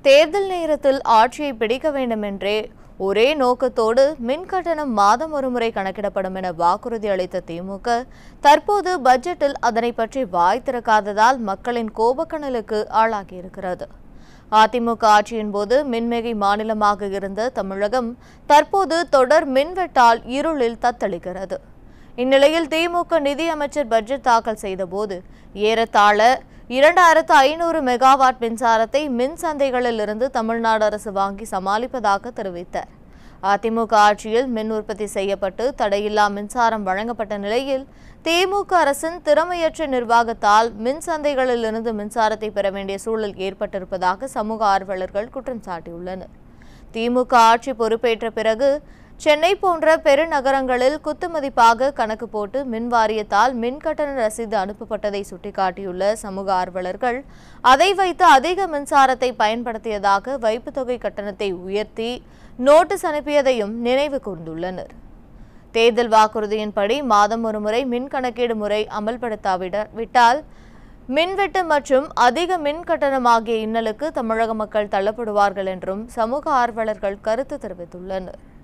தேர்தல் நேரத்தில் ஆட்சியை பிடிக்க வேண்டும் என்றே ஒரே நோக்கத்தோடு மின் கட்டணம் மாதம் ஒருமுறை கணக்கிடப்படும் என வாக்குறுதி அளித்த திமுக தற்போது பட்ஜெட்டில் அதனை பற்றி வாய் திறக்காததால் மக்களின் கோபக்கனலுக்கு ஆளாகியிருக்கிறது. அதிமுக ஆட்சியின் போது மின்மிகை மாநிலமாக இருந்த தமிழகம் தற்போது தொடர் மின்வெட்டால் இருளில் தத்தளிக்கிறது. இந்நிலையில் திமுக நிதியமைச்சர் பட்ஜெட் தாக்கல் செய்தபோது ஏறத்தாழ 2500 மெகாவாட் மின்சாரத்தை மின் சந்தைகளில் இருந்து தமிழ்நாடு அரசு வாங்கி சமாளிப்பதாக தெரிவித்தார். அதிமுக ஆட்சியில் மின் உற்பத்தி செய்யப்பட்டு தடையில்லா மின்சாரம் வழங்கப்பட்ட நிலையில் திமுக அரசின் திறமையற்ற நிர்வாகத்தால் மின் சந்தைகளில் இருந்து மின்சாரத்தை பெற வேண்டிய சூழல் ஏற்பட்டிருப்பதாக சமூக ஆர்வலர்கள் குற்றம் சாட்டியுள்ளனர். திமுக ஆட்சி பொறுப்பேற்ற பிறகு சென்னை போன்ற பெருநகரங்களில் குத்துமதிப்பாக கணக்கு போட்டு மின் வாரியத்தால் மின் கட்டண ரசீது அனுப்பப்பட்டதை சுட்டிக்காட்டியுள்ள சமூக ஆர்வலர்கள் அதை வைத்து அதிக மின்சாரத்தை பயன்படுத்தியதாக வைப்பு தொகை கட்டணத்தை உயர்த்தி நோட்டீஸ் அனுப்பியதையும் நினைவு கூர்ந்துள்ளனர். தேர்தல் வாக்குறுதியின்படி மாதம் ஒருமுறை மின் கணக்கீடு முறை அமல்படுத்தாவிட்டால் மின்வெட்டு மற்றும் அதிக மின் கட்டணம் ஆகிய இன்னலுக்கு தமிழக மக்கள் தள்ளப்படுவார்கள் என்றும் சமூக ஆர்வலர்கள் கருத்து தெரிவித்துள்ளனர்.